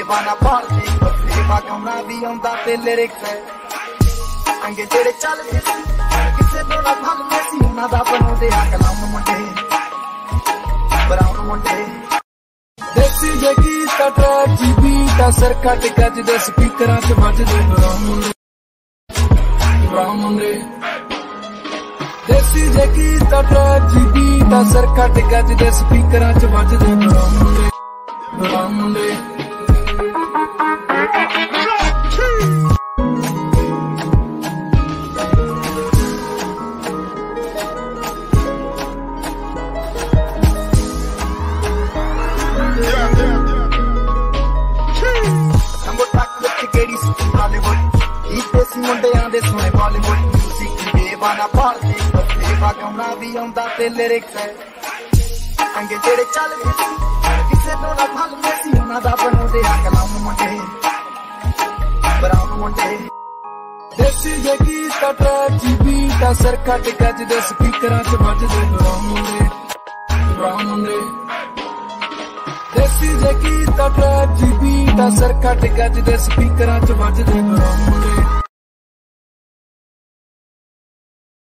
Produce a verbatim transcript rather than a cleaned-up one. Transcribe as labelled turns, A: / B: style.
A: बेवाना भालदी सेवा गाउणा भी आउंदा ते लिरिक्स अंगे जेड़े चलदे सी किसे तो ना भलदे सी उन्हां दा बनाउंदे आ कलाम मुंडे ब्राउन मुंडे देसी जे गीत ट्रैक जी बीट असर कट गज दे स्पीकरां च वजदे ब्राउन मुंडे ब्राउन मुंडे देसी जे गीत ट्रैक जी बीट असर कट गज दे स्पीकरां च वजदे ब्राउन मुंडे ब्राउन मुंडे मुंडियां दे सोने बॉलीवुड म्यूजिक बेवाना भालदी सेवा गाउणा भी आउंदा ते लिरिक्स अंगे जेड़े चलदे सी किसे तो ना भलदे सी उन्हां दा बनाउंदे आ कलाम मुंडे ब्राउन मुंडे देसी जे गीत ट्रैक जी बीट असर कट गज दे स्पीकरां च वजदे ब्राउन मुंडे ब्राउन मुंडे देसी जे गीत ट्रैक जी बीट असर कट गज दे स्पीकरां च वजदे ब्राउन मुंडे